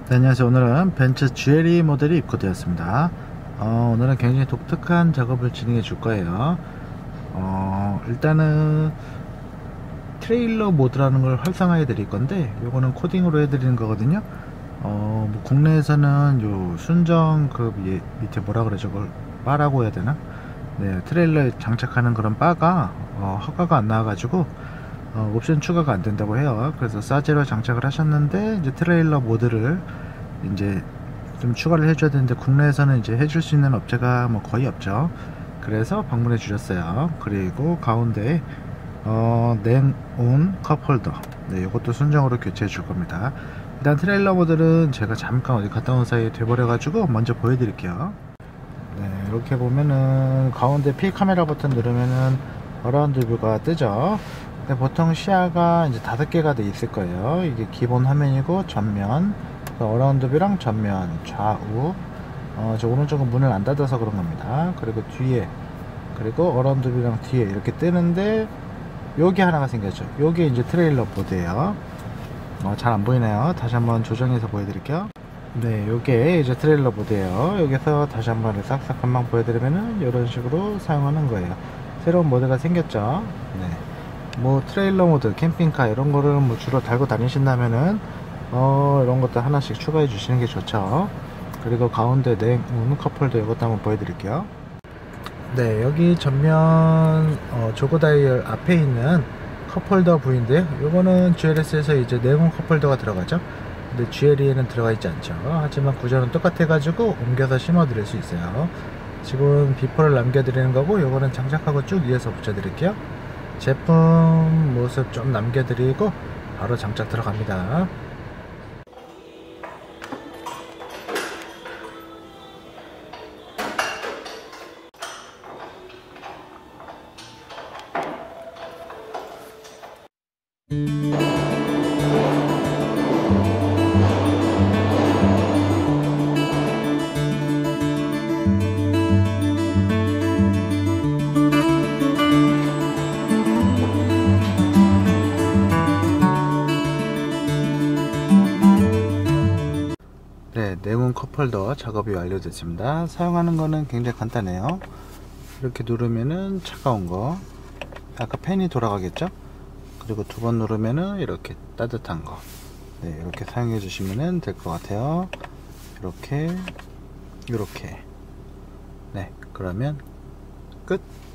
네, 안녕하세요. 오늘은 벤츠 GLE 모델이 입고되었습니다. 오늘은 굉장히 독특한 작업을 진행해 줄 거예요. 일단은 트레일러 모드라는 걸 활성화해 드릴 건데, 요거는 코딩으로 해 드리는 거거든요. 뭐 국내에서는 요 순정 그 밑에 뭐라 그러죠? 그걸 바라고 해야 되나? 네, 트레일러에 장착하는 그런 바가 허가가 안 나와가지고 옵션 추가가 안 된다고 해요. 그래서 싸제로 장착을 하셨는데, 이제 트레일러 모드를 이제 좀 추가를 해줘야 되는데, 국내에서는 이제 해줄 수 있는 업체가 뭐 거의 없죠. 그래서 방문해 주셨어요. 그리고 가운데 냉온 컵홀더, 네, 이것도 순정으로 교체해 줄 겁니다. 일단 트레일러 모델은 제가 잠깐 어디 갔다 온 사이에 돼버려 가지고 먼저 보여드릴게요. 네, 이렇게 보면은 가운데 P 카메라 버튼 누르면은 어라운드 뷰가 뜨죠. 근데 보통 시야가 이제 5개가 돼 있을 거예요. 이게 기본 화면이고, 전면, 어라운드 뷰랑 전면, 좌우, 저 오른쪽은 문을 안 닫아서 그런 겁니다. 그리고 뒤에, 그리고 어라운드 뷰랑 뒤에 이렇게 뜨는데, 여기 하나가 생겼죠. 요게 이제 트레일러 모드예요. 잘 안 보이네요. 다시 한번 조정해서 보여드릴게요. 네, 요게 이제 트레일러 모드예요. 여기서 다시 한번 싹싹 한번 보여드리면은 이런 식으로 사용하는 거예요. 새로운 모드가 생겼죠. 네, 뭐 트레일러 모드, 캠핑카 이런 거를 뭐 주로 달고 다니신다면은 이런 것도 하나씩 추가해 주시는 게 좋죠. 그리고 가운데 냉온 컵홀더 이것도 한번 보여드릴게요. 네, 여기 전면 조거 다이얼 앞에 있는 컵홀더 부위인데요. 요거는 GLS에서 이제 냉온 컵홀더가 들어가죠. 근데 GLE에는 들어가 있지 않죠. 하지만 구조는 똑같아 가지고 옮겨서 심어 드릴 수 있어요. 지금 비포를 남겨 드리는 거고, 요거는 장착하고 쭉 위에서 붙여 드릴게요. 제품 모습 좀 남겨 드리고 바로 장착 들어갑니다. 네, 냉온 컵홀더 작업이 완료됐습니다. 사용하는 거는 굉장히 간단해요. 이렇게 누르면은 차가운 거, 아까 팬이 돌아가겠죠? 그리고 두 번 누르면은 이렇게 따뜻한 거. 네, 이렇게 사용해 주시면 될 것 같아요. 이렇게. 네, 그러면 끝.